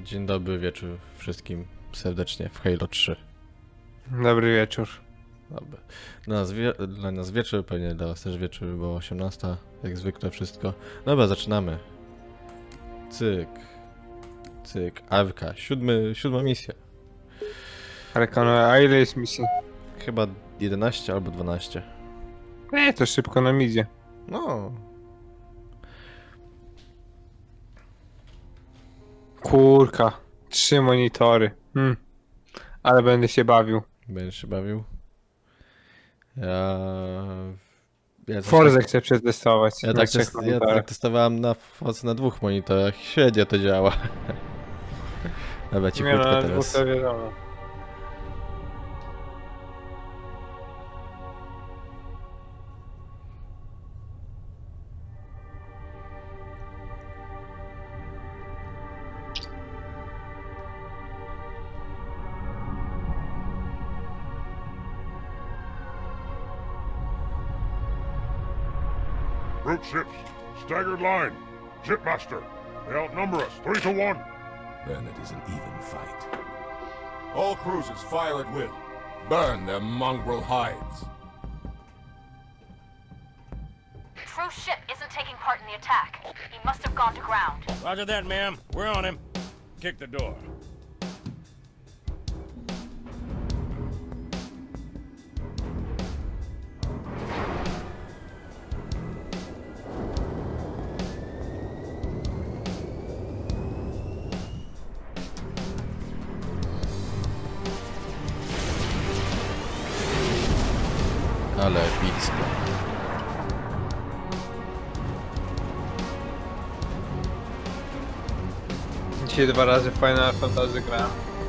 Dzień dobry wieczór wszystkim serdecznie w Halo 3. Dobry wieczór. Dobry. Dla nas wieczór, pewnie dla was też wieczór, bo 18, jak zwykle wszystko. Dobra, zaczynamy. Cyk. Cyk. Arka. Siódma misja. Arkano, a ile jest misji? Chyba 11 albo 12. Nie, to szybko nam idzie. No. Kurka. 3 monitory. Ale będę się bawił. Będziesz się bawił? Ja Forza chcę przetestować. Ja tak testowałem na Forza na 2 monitorach. Średnio to działa. Dobra, cichutko teraz. To wiadomo. Group ships, staggered line. Shipmaster, they outnumber us 3 to 1. Then it is an even fight. All cruisers fire at will. Burn their mongrel hides. True ship isn't taking part in the attack. He must have gone to ground. Roger that, ma'am. We're on him. Kick the door. Ale epicko. Dzisiaj 2 razy Final Fantasy grałem.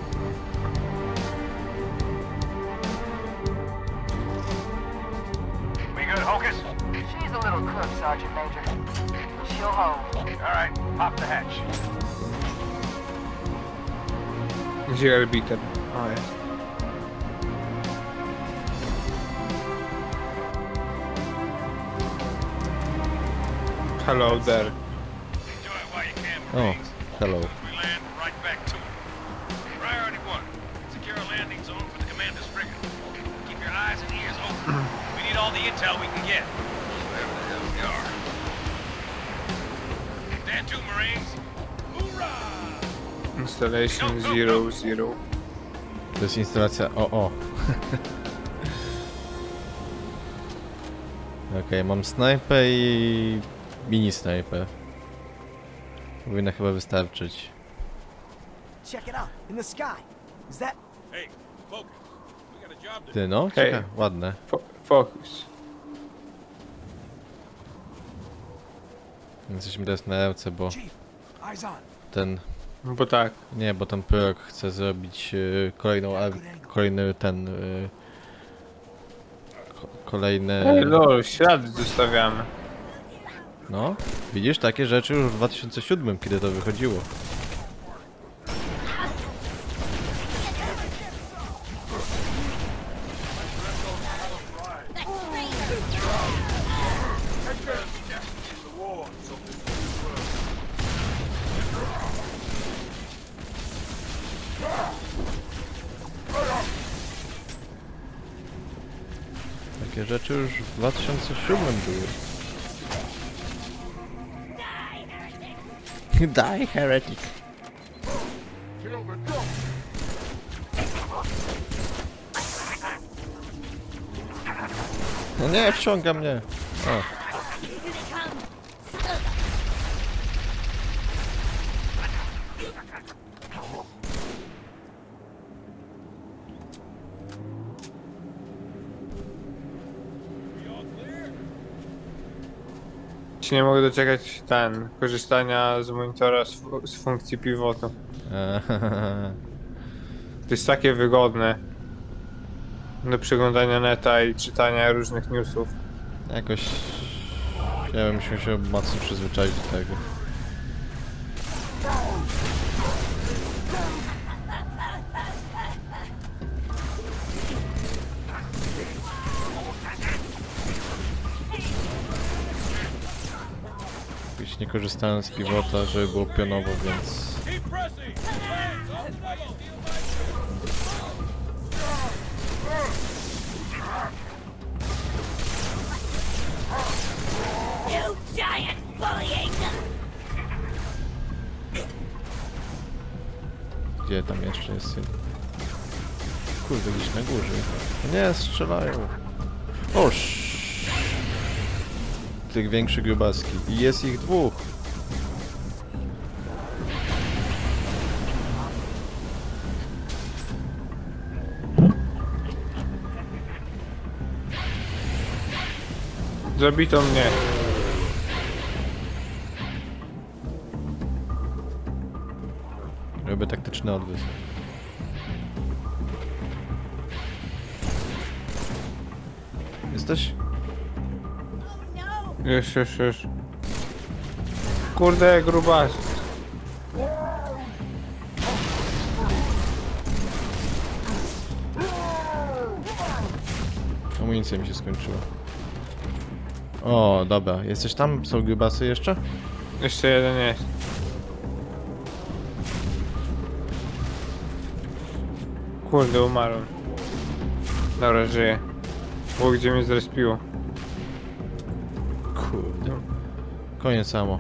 We good, Hocus? She's a little crook, Sergeant Major. She'll hold. All right, pop the hatch. Gdzie arbiter? O, jest. Hello there. Do it while you can, Oh, Marines. hello. We land right back to it. Priority 1. Secure a landing zone for the commander's frigate. Keep your eyes and ears open. We need all the intel we can get. Wherever the hell we are. Stand to, Marines. Hoorah! Installation Go, go, 00. To jest instalacja OO. Okej, mam snajpę i mini snajpę. Powinna chyba wystarczyć. Check it out, in the sky. Is that... Hey, focus. We got a job to do. Ty no, Hej. ładne. Focus. Jesteśmy teraz na ręce, bo Chief, eyes on. ten... Bo tak. Nie, bo ten prorok chce zrobić kolejny ten... kolejne... Lol, ślady zostawiamy. No, widzisz, takie rzeczy już w 2007, kiedy to wychodziło. Takie rzeczy już w 2007 były. Die, heretic. No nie, wciąga mnie. O. Ci nie mogę doczekać korzystania z monitora z funkcji pivotu. To jest takie wygodne do przeglądania neta i czytania różnych newsów. Jakoś... Ja bym się mocno przyzwyczaić do tego. nie korzystałem z pivota, żeby było pionowo, więc... You giant bullying! Gdzie tam jeszcze jest syn? Kurde, gdzieś na górze. Nie, strzelają. Oż! Tych większych grubaski. I jest ich dwóch. Zabito mnie. Robię taktyczny odwrót. Jesteś? Już. Kurde, grubas. Amunicja mi się skończyła. O, dobra. Jesteś tam? Są grubasy jeszcze? Jeszcze jeden jest. Kurde, umarłem. Dobra, żyję. Było gdzie mnie zrespiło. Kurde. Koniec samo.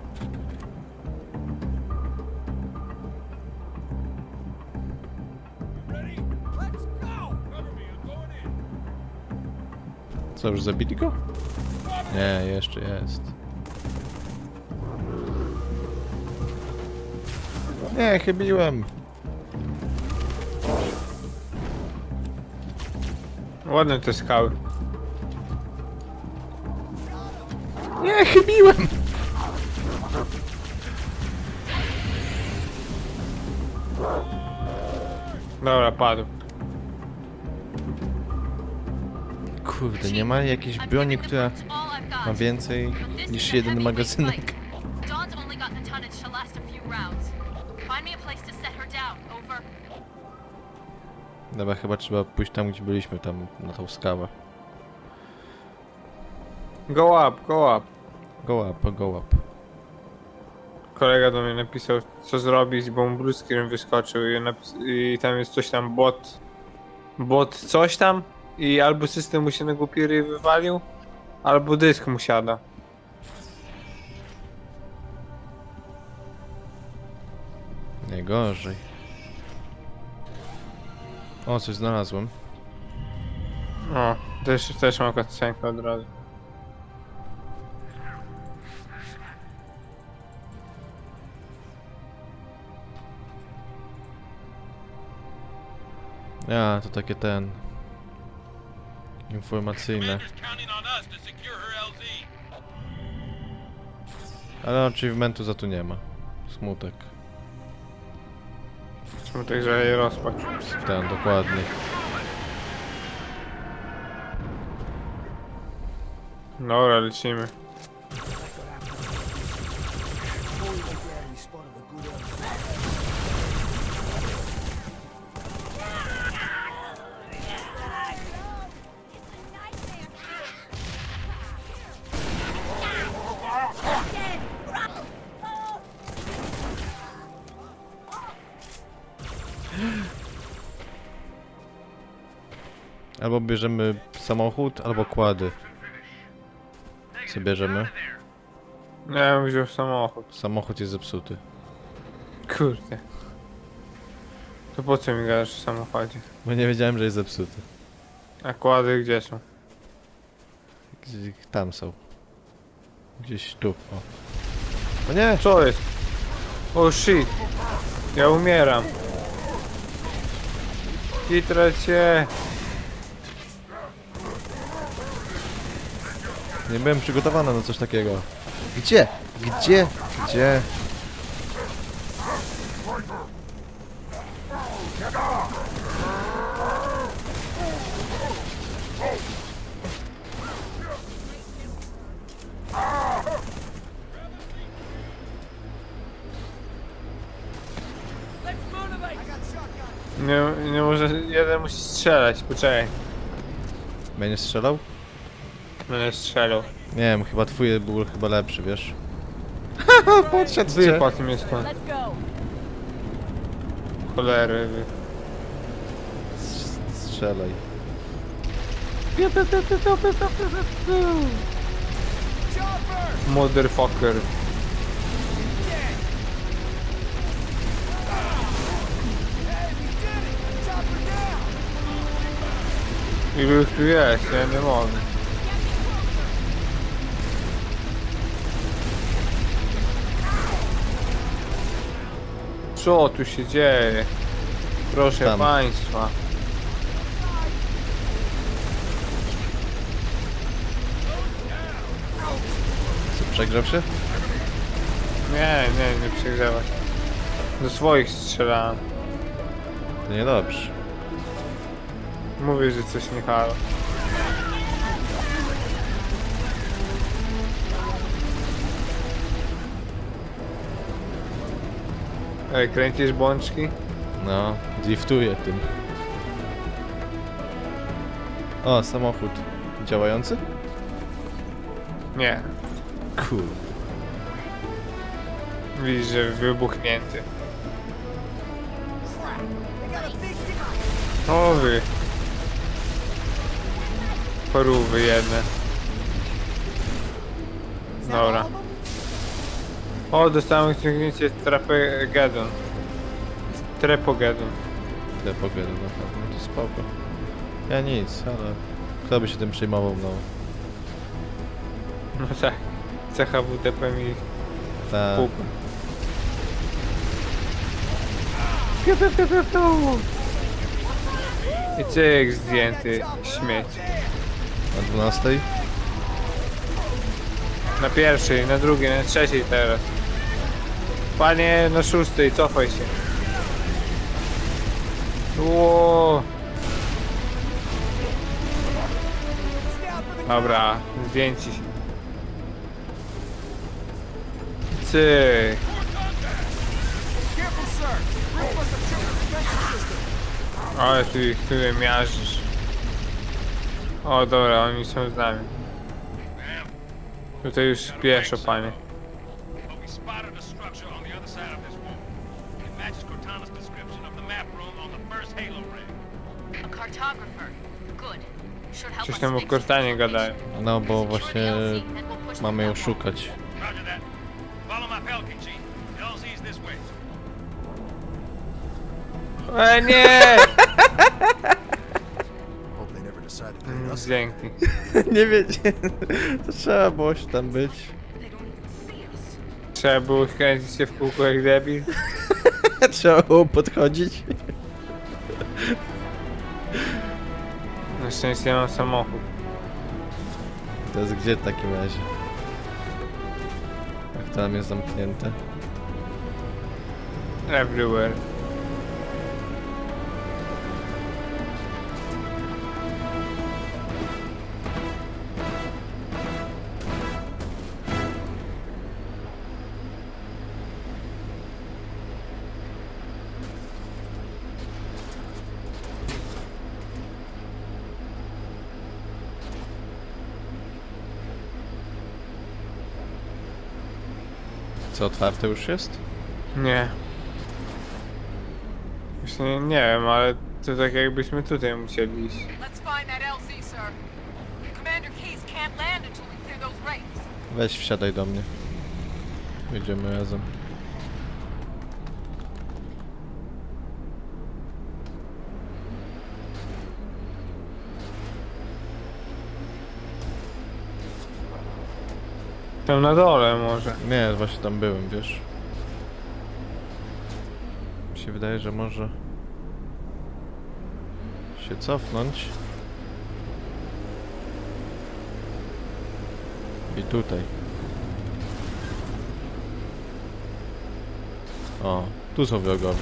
Co, już zabili go? Nie, jeszcze jest. Nie, chybiłem. Ładne te skały. Nie, chybiłem! Dobra, padł. Kurde, nie ma jakiejś broni, która ma więcej niż jeden magazynek. Dawn's only got the tonnage to last a few rounds. Find me a place to set her down. Over. Dobra, chyba trzeba pójść tam, gdzie byliśmy, tam na tą skałę. Go up, go up. Go up, go up. Kolega do mnie napisał, co zrobić, bo mu blue screen wyskoczył i tam jest coś tam, bot coś tam i albo system mu się na głupi ryj wywalił, albo dysk mu siada. Nie gorzej. O, coś znalazłem. O, też mam cutscenkę od razu. Ja, to takie informacyjne. Commander's counting on us to secure her LZ. Ale achievementu za to nie ma. Smutek. Smutek, że jej rozpacz. Ten, dokładnie. Dobra, lecimy. Albo bierzemy samochód, albo kłady. Co bierzemy? Nie, ja bym wziął samochód. Samochód jest zepsuty. Kurde. To po co mi gadasz w samochodzie? Bo nie wiedziałem, że jest zepsuty. A kłady gdzie są? Gdzie, tam są. Gdzieś tu. O. O nie! Co jest? Oh shit. Ja umieram. Kitrę cię. Nie byłem przygotowany na coś takiego. Gdzie? Gdzie? Gdzie? Nie może, jeden musi strzelać, poczekaj. Będziesz strzelał? Będę strzelał. Nie wiem, chyba twój był chyba lepszy, wiesz? Haha, podszedł cię. Wypadł mnie stąd. Let's go. Cholery. Strzelaj. Motherfucker. Ilu ich tu jest? Ja nie mogę. Co tu się dzieje? Proszę Tam. państwa. Co, przegrzał się? Nie przegrzewać. Do swoich strzelałem. To niedobrze. Mówię, że coś nie halo. Ej, kręcisz bączki? No, driftuję tym. O, samochód. Działający? Nie. Cool. Widzisz, że wybuchnięty. O wy. Chorówy jedne. Dobra. O, dostałem osiągnięcie Trapogedon. Trepogedon. Tyle poglądu, no to spoko. Ja nic, ale kto by się tym przejmował, no. No tak. CHWDP mi Ta, pupę. I cyk zdjęty śmieć. na 12? Na pierwszej, na drugiej, na trzeciej teraz. Panie, na szóstej, cofaj się. Ło. Dobra, zdjęci się. Cyk. Ale ty ich tutaj miażdżysz. O dobra, oni są z nami. Tutaj już pieszo, panie. But we spotted a structure on the other side of this wall. It matches Cortana's description of the map room on the first Halo ring. A cartographer. Good. Should help Coś us tam o fix Cortanie the gadają. No bo Secure właśnie the LZ, then we'll push mamy them ją down. szukać. Roger that. Follow my Pelican, Chief. The LZ's this way. Nie! Hope they never decide to pay us. Dzięki. Nie wiecie, to trzeba było się tam być. They don't even see us. Trzeba było kręcić się w kółko jak debil. Trzeba było podchodzić. Na szczęście mam samochód. To jest gdzie w takim razie? Jak tam jest zamknięte? Everywhere. Co, otwarte już jest? Nie. Właśnie nie wiem, ale to tak jakbyśmy tutaj musieli iść. Let's find that LZ, sir. Commander Keyes can't land until we clear those wraiths. Weź wsiadaj do mnie. Jedziemy razem. Tam na dole może. Nie, właśnie tam byłem, wiesz. Mi się wydaje, że może się cofnąć. I tutaj. O, tu są wrogowie.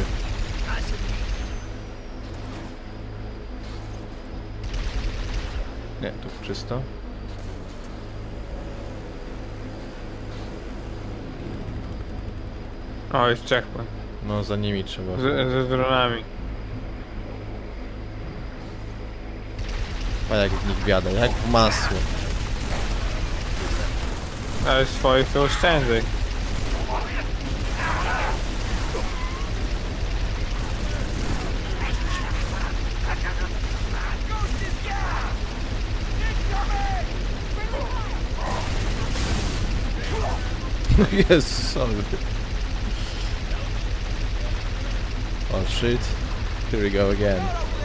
Nie, tu czysto. O, jest checkpoint. No, za nimi trzeba. Ze dronami. A jak w nich wiadę, jak w masło. Ale swoich to oszczędzaj. Jezus, sorry. Oh shit. Here we go again.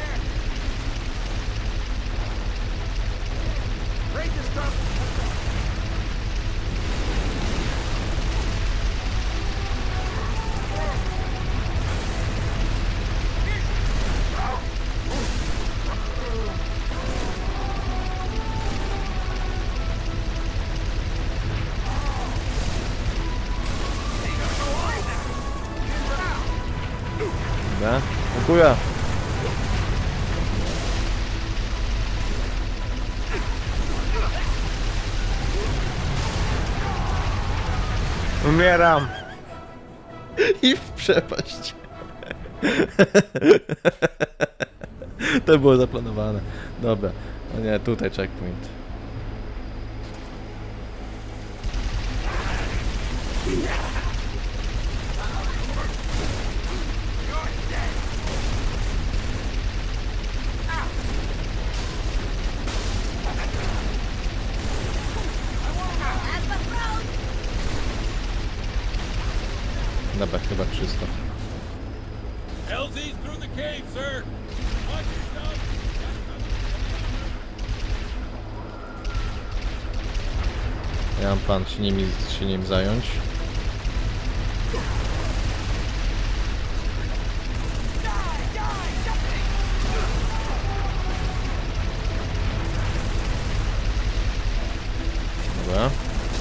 Dobra, dziękuję. Umieram. I w przepaść. To było zaplanowane. Dobra. No nie, tutaj checkpoint. Dobra, chyba czysto. LZ's through the cave, sir. Watch yourself. Ja mam plan się nim zająć. Dobra.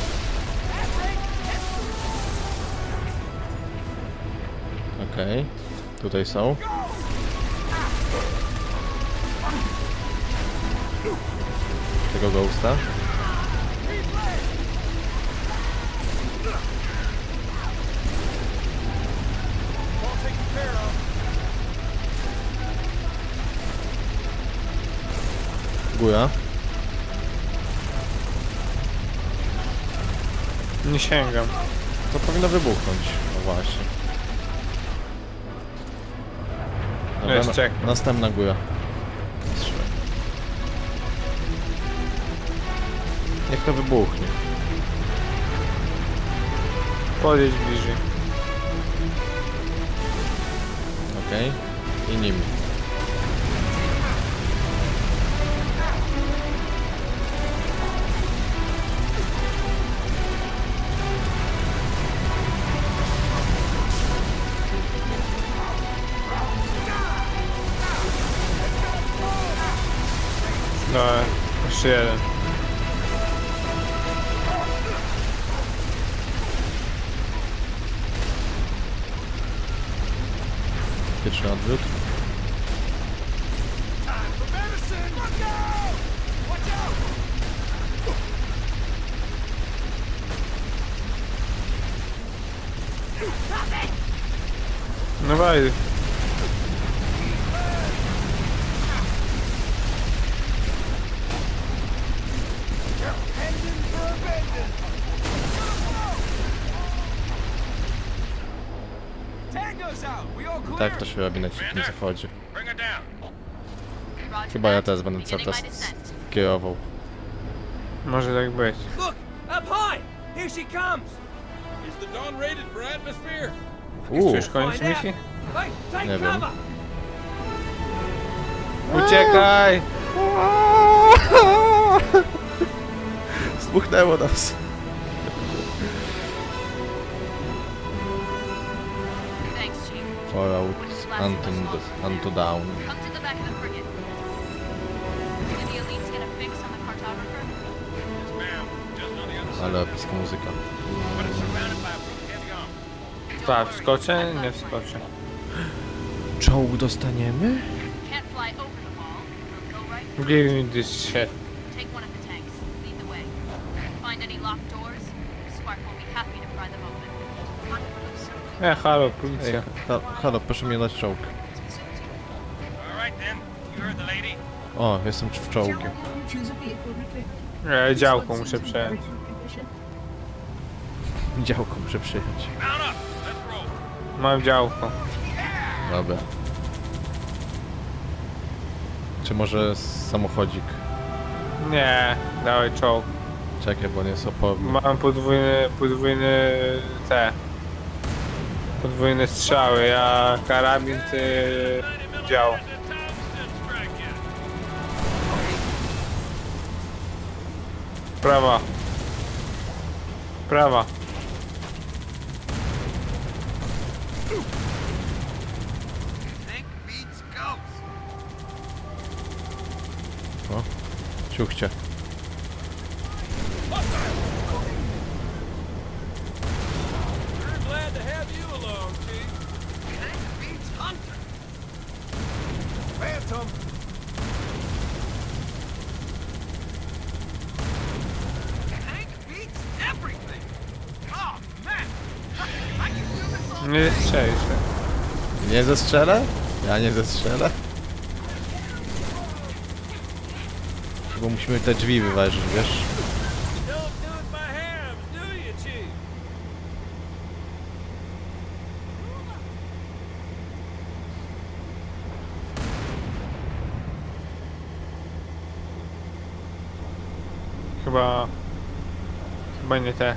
Okej, tutaj są. Tego ghosta. Góra. Nie sięgam. To powinno wybuchnąć. No właśnie. Dobra, Jest check. następna góra. Strzelaj. Niech to wybuchnie. Podjedź bliżej. Okej. I nim. Dobra, jeszcze jeden. Pierwszy odwrót. No baj. Tak to się robi na dzikim zachodzie. Bring her down. Chyba ja teraz będę cały czas kierował. Może tak być. Look! Up high! Here she comes! Is the Dawn rated for atmosphere? Chcesz koniec misji? Hey, take Nie wiem. cover! Uciekaj! Spuchnęło nas. Thanks, Chief. Fallout Unto Down. Come to the back of the frigate. Did the elites get a fix on the cartographer? Yes, ma'am. Just on the other side. Ale epicka muzyka. But it's surrounded by a heavy army. Tak, wskoczę? Nie wskoczę. Czołg dostaniemy? Can't fly over the wall. We'll go right through. Give me this shit. Take one of the tanks. Lead the way. Find any locked doors? Spark will be happy to pry them open. Halo, Ej, policja. halo, proszę mnie dać czołg. All right then. You heard the lady. O, jestem w czołgiem. Działko muszę przejąć. Działko muszę przyjąć. Mount up. Let's roll. Mam działko. Dobra. Czy może samochodzik? Nie, dawaj czołg. Czekaj, bo on jest oporny. Mam podwójne strzały, ja karabin, ty dział. Prawa. Prawa. O, ciuchcie. Phantom! Nie strzelisz. Nie zestrzelę? Ja nie zestrzelę? Bo musimy te drzwi wyważyć, wiesz? Chyba nie te.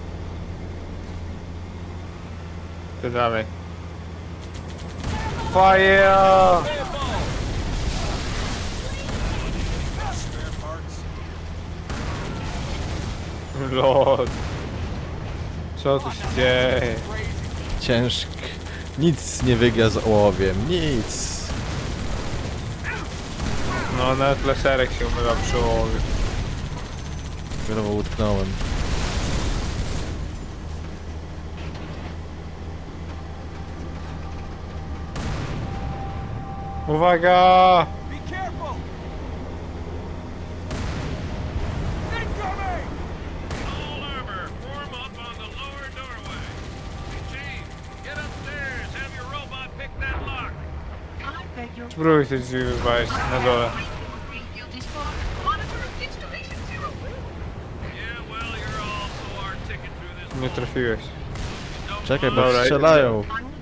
Te dalej. Fire! Lord. Co tu się dzieje? Ciężk. Nic nie wygra z ołowiem. Nic. No nawet laserek się umywa przy ołowiu. Wiadomo, utknąłem. Uwaga! Be careful! Incoming! All armor, form up on the lower doorway. Chief, get upstairs. Have your robot pick that lock. Spróbuj te drzwi wywalić na dole. Yeah, well, you're also our ticket through this. Nie trafiłeś. Czekaj, bo Dobra, strzelają.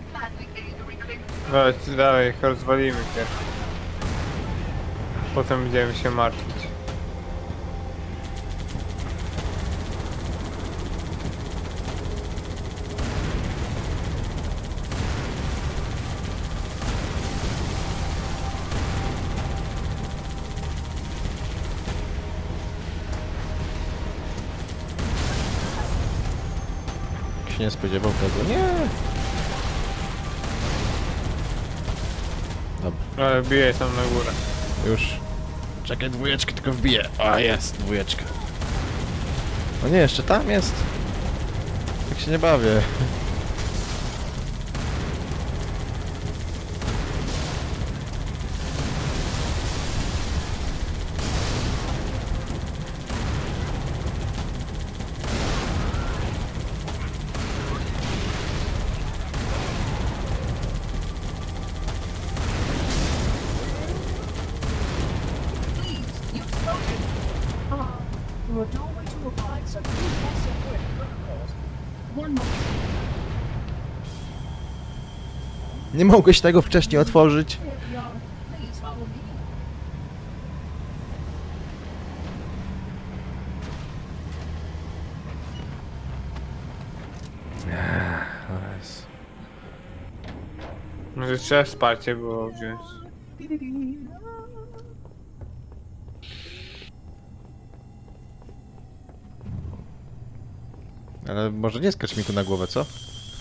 Dalej, ich rozwalimy się. Potem będziemy się martwić. Się nie spodziewał tego. Nie! Dobra, Ale bije tam na górę. już. Czekaj, dwójeczkę tylko wbiję. A, jest, dwójeczka. O nie, jeszcze tam jest. Tak się nie bawię. From a doorway to abide some protocol security protocols. One moment. Nie mogłeś tego wcześniej otworzyć? Please follow me. Może trzeba wsparcie było wziąć. Ale może nie skacz mi tu na głowę, co?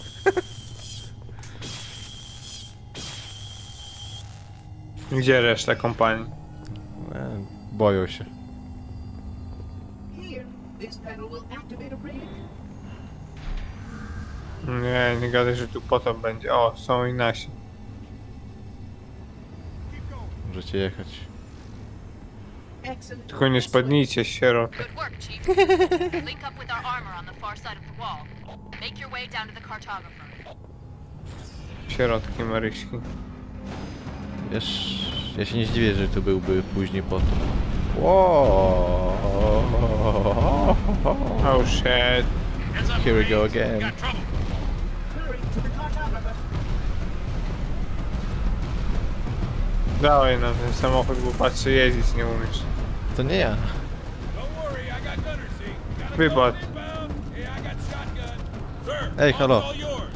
Gdzie reszta kompanii? Boją się. Here, this panel will activate a bridge. Nie gadaj, że tu potop będzie. O, są i nasi. Możecie jechać. Excellent. Tylko nie spadnijcie, sieroty. Good work, Chief. Link up with our armor on the far side of the wall. Make your way down to the cartographer. Sierotki Maryśki. Wiesz, ja się nie zdziwię, że to byłby później potop. Wow. Oh shit. Heads up, Here we go Marines. again. Got trouble. Hurry to the cartographer. Dawaj na ten samochód, bo patrzę, jeździć nie umiesz. To nie ja. Don't worry, I got gunner seat. Got Wybot. Ej, halo.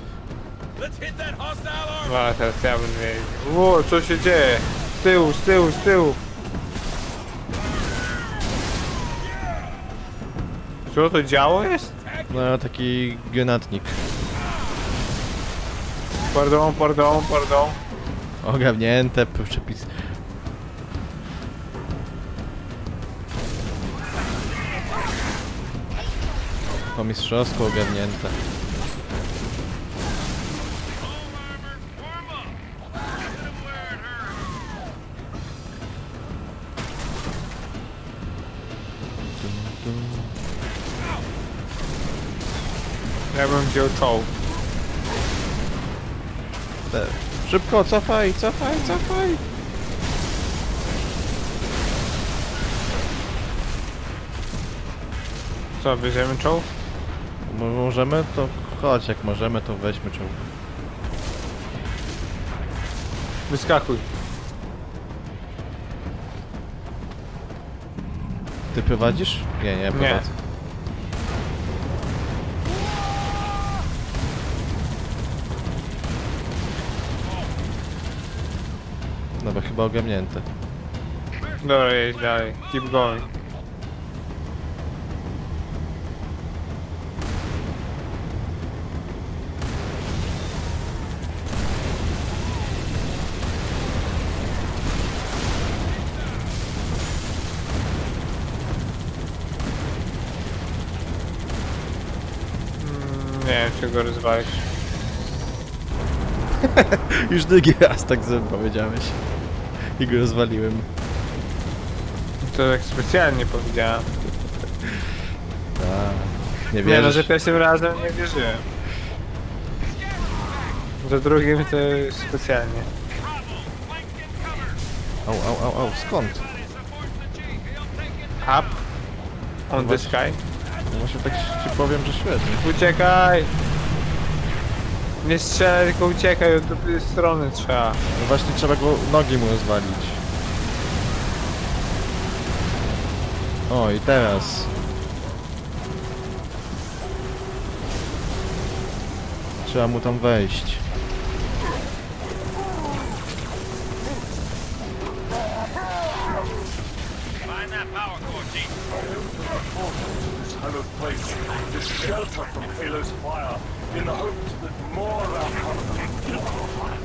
No, teraz ja bym wiedział. O, co się dzieje? Z tyłu, z tyłu, z tyłu. Co to działo jest? No, taki granatnik. Pardon, pardon, pardon. Ogarnięte, przepis. Po mistrzostwu ogarnięte. Ja bym wziął czołg. Szybko, cofaj, cofaj, cofaj! Co, bierzemy czołg? Możemy? To chodź, jak możemy, to weźmy czołg. Wyskakuj. Ty prowadzisz? Nie prowadzę. Dobra, chyba ogarnięte. Dobra, jedź dalej. Keep going. Nie wiem, czy go rozwalisz. Już drugi raz tak powiedziałeś. I go rozwaliłem. To tak specjalnie powiedziałem. Nie Nie, no, wierzysz? że pierwszym razem nie wierzyłem. Za drugim to specjalnie. Au, skąd? Up on the sky. No właśnie tak ci powiem, że świetnie. Uciekaj! Nie strzelaj, tylko uciekaj, od drugiej strony trzeba. No właśnie trzeba go nogi mu rozwalić. O, i teraz. Trzeba mu tam wejść. Find that power core, Chief. Hallowed place is shelter from Halo's fire in the hopes that more of our covenant will come.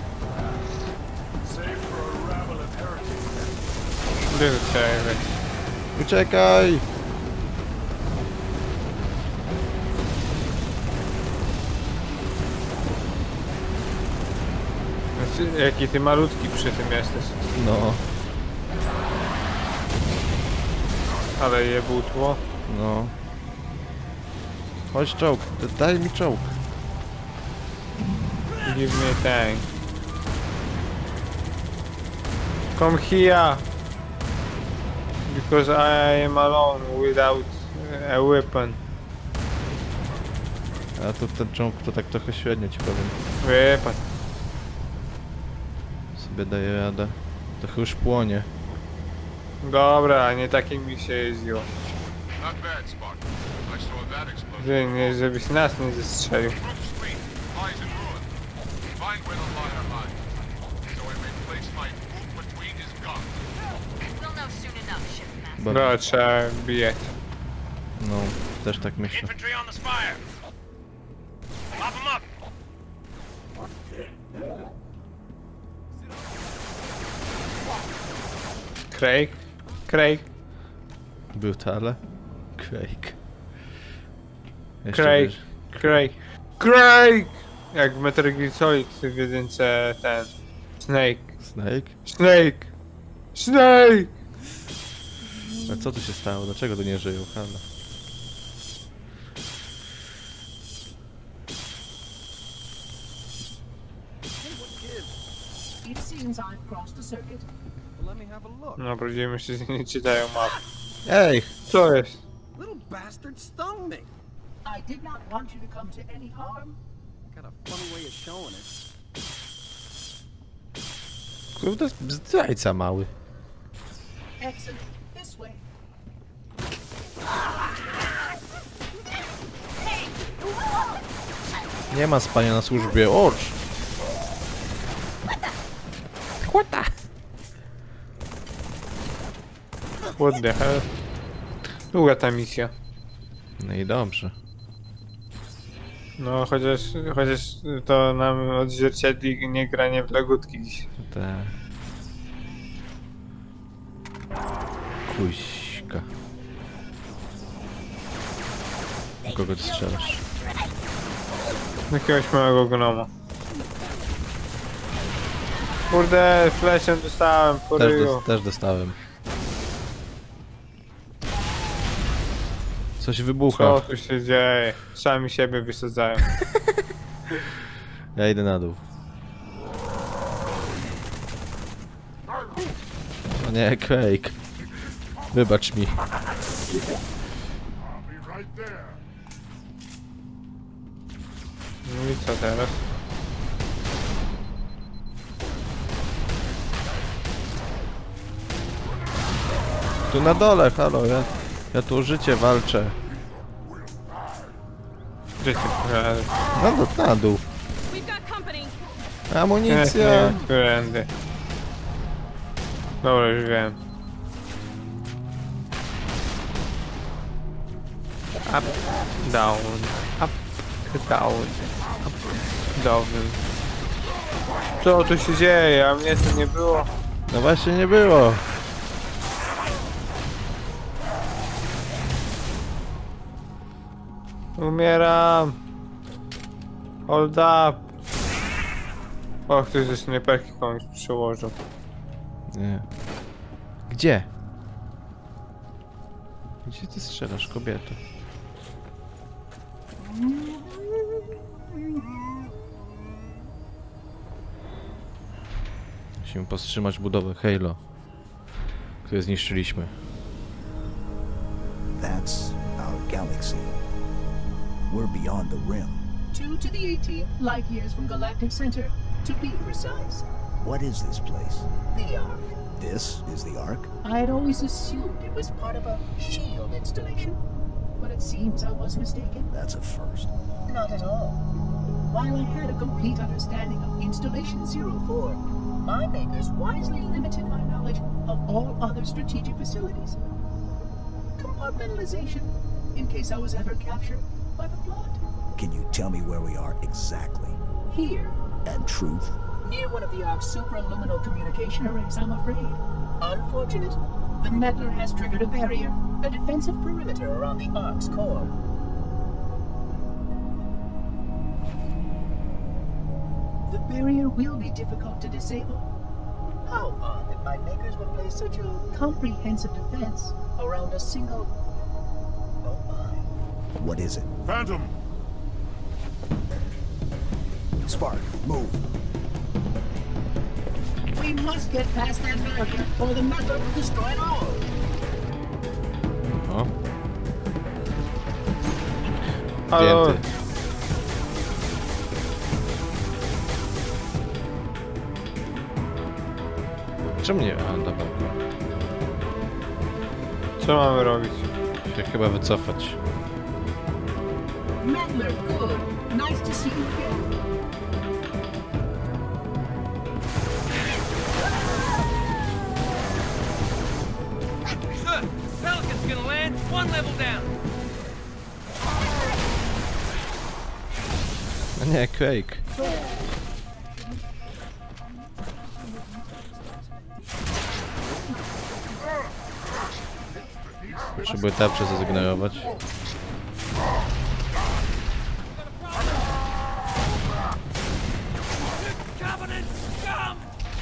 Save for a rabble of heretics. Gdzie trzeba wejść? Uciekaj! Jaki ty malutki przy tym jesteś. No, Ale je butło. no. Chodź czołg, daj mi czołg. Give me a tank. Come here! Because I am alone without a weapon. A tu ten czołg to tak trochę średnio ci powiem. Wypadł. Sobie daję radę. Trochę już płonie. Dobra, nie takim mi się jeździło. Not bad, Spartan. I saw that explosion. Że nie, żebyś nas nie zestrzelił. Brook Street lies in ruin. Find where the liar lies, so I may place my boot between his guns. We'll know soon enough, Shipmaster. Dobra, trzeba bijać. No, też tak myślę. Infantry on the spire. Mop 'em up. Craig? Craig? Brutale. Craig. Jeszcze Craig. wiesz- Craig. Craig! Jak w Metal Gear Solid w jedynce ten... Snake. Snake? Snake! Snake! A co tu się stało? Dlaczego tu nie żyją? Halo. It seems I've crossed a circuit. Let me have a look. No, prawdziwi mężczyźni nie czytają map. Ej! Co jest? Little bastard stung me. I did not want you to come to any harm. Got a funny way of showing it. Kurde, zdrajca mały. Excellent. This way. Nie ma spania na służbie. Ocz! Chłota! What the hell? Długa ta misja. No i dobrze. No chociaż to nam odzwierciedli nie granie w lagutki dziś. Te... Kuźka. Kogo ty strzelasz? Jakiegoś małego gnoma. Kurde, fleszem dostałem po ryju. Też dostałem. Coś wybucha. Co tu się dzieje? Sami siebie wysadzają. Ja idę na dół. O nie, Quake. Wybacz mi. No i co teraz? Tu na dole, halo, ja tu o życie walczę. Gdzie ty pojadę? Na dół. Amunicja. Nie, którędy. Dobra, już wiem. Up, down, up, down, up, down. Co tu się dzieje? A mnie tu nie było. No właśnie nie było. Umieram. Hold up. O, ktoś ze snajperki komuś przełożył. Nie. Gdzie? Gdzie ty strzelasz, kobieto? Musimy powstrzymać budowę Halo, które zniszczyliśmy. That's our galaxy. We're beyond the rim. 2 to the 18th light years from Galactic Center, to be precise. What is this place? The Ark. This is the Ark? I had always assumed it was part of a SHIELD installation, but it seems I was mistaken. That's a first. Not at all. While I had a complete understanding of Installation 04, my makers wisely limited my knowledge of all other strategic facilities. Compartmentalization, in case I was ever captured by the Flood. Can you tell me where we are exactly? Here, And truth? near one of the Ark's supraluminal communication arrays, I'm afraid. Unfortunate, the meddler has triggered a barrier, a defensive perimeter around the Ark's core. The barrier will be difficult to disable. How odd that my makers would place such a comprehensive defense around a single... Oh my. What is it? Phantom! Spark, move. We must get past that barrier, or the meddler will destroy it all. O. Halo. Zdjęty. Czemu nie? A, dobra. Co mamy robić? Się chyba wycofać. Meddler, good. Nice to see you again. Sir, Pelican's gonna land 1 level down. A nie, Quake. Potrzebuję tarczę zignorować. Covenant scum!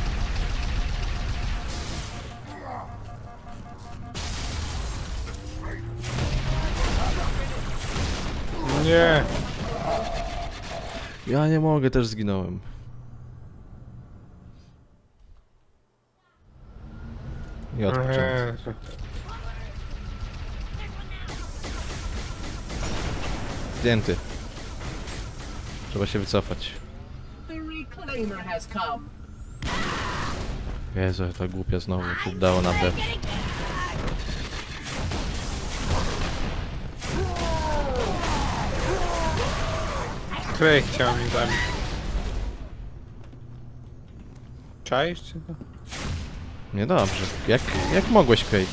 Nie. Ja nie mogę, też zginąłem. I od początku. Jezu. Zdjęty. Trzeba się wycofać. The Reclaimer has come. Jezu, ta głupia znowu się dało nabrać. Craig chciał mnie zabić. Czaisz czy to? Niedobrze. Jak mogłeś, Craig?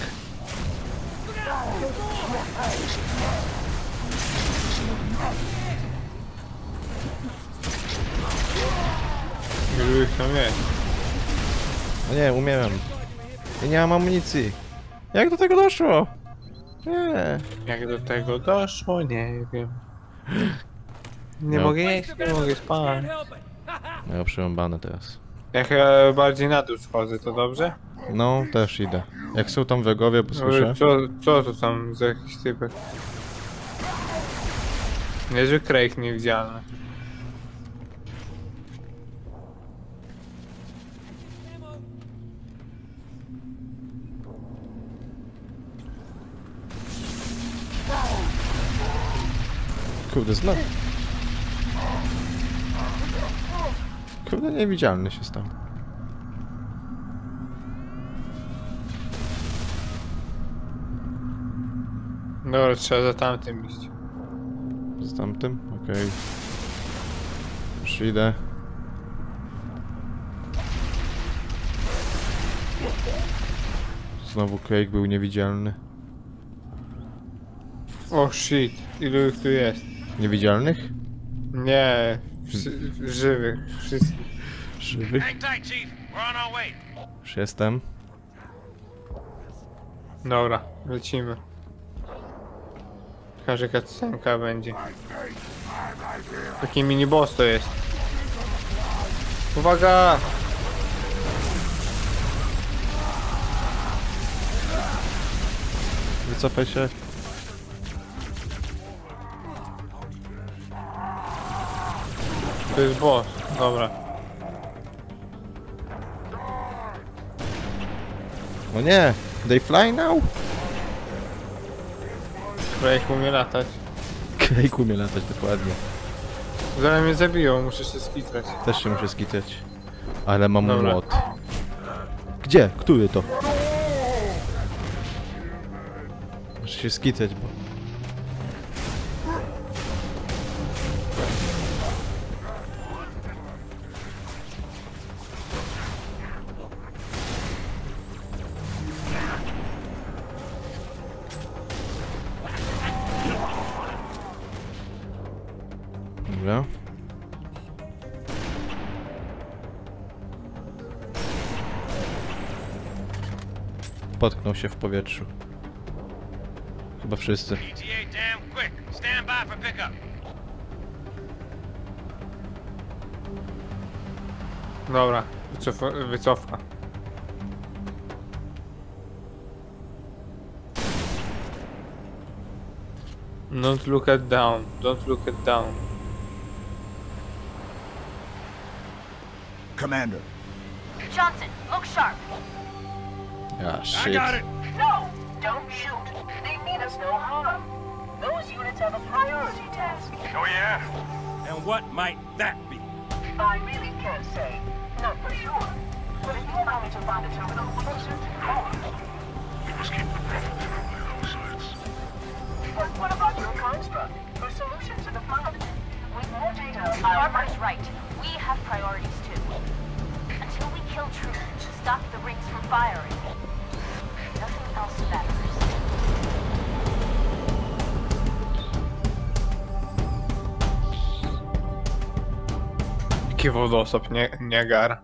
Ilu ich tam jest? No nie, umieram. Ja nie mam amunicji. Jak do tego doszło? Nie. Jak do tego doszło? Nie wiem. Nie No. mogę jeść, nie mogę spać. Ja przerąbane teraz. Ja chyba bardziej na dół schodzę, to dobrze? No, też idę. Jak są tam wrogowie, bo słyszę. Co to tam za jakiś typek? Niezły Craig niewidzialny. Kurde, znowu. Kurde, niewidzialny się stał. Dobra, trzeba za tamtym iść. Z tamtym? Okej. Już idę. Znowu Craig był niewidzialny. O shit, ilu ich tu jest? Niewidzialnych? Nie, żywych, wszystkich. Żywych? Hang tight, Chief. We're on our way. Już jestem. Dobra, lecimy. Każda cutscenka będzie. Taki mini boss to jest. Uwaga! Wycofaj się. To jest boss, dobra. O nie! They fly now? Craig umie latać. Craig umie latać, dokładnie. Zaraz mnie zabiją, muszę się skitrać. Też się muszę skitać. Ale mam Dobra. młot. Gdzie? Który to? Muszę się skitać, bo... Dobra. Potknął się w powietrzu. Chyba wszyscy. ETA damn quick. Stand by for pickup. Dobra, wycofka. Don't look at down, don't look at down. Commander, Johnson, look sharp. Ah, I shit. got it. No! Don't shoot! They mean us no harm. Those units have a priority task. Oh, yeah? And what might that be? I really can't say. Not for sure. But if you allow me to find a terminal closer to home. We must keep the prophet from those sides. But what about your construct? Your solution to the problem? With more data, Harper's right. We have priorities too. Until we kill Truth, stop the rings from firing. Nothing else matters. Jaki wodosop, niegar.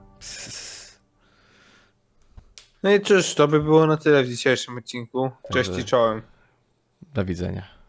No i cóż, to by było na tyle w dzisiejszym odcinku. Cześć i czołem. Do widzenia.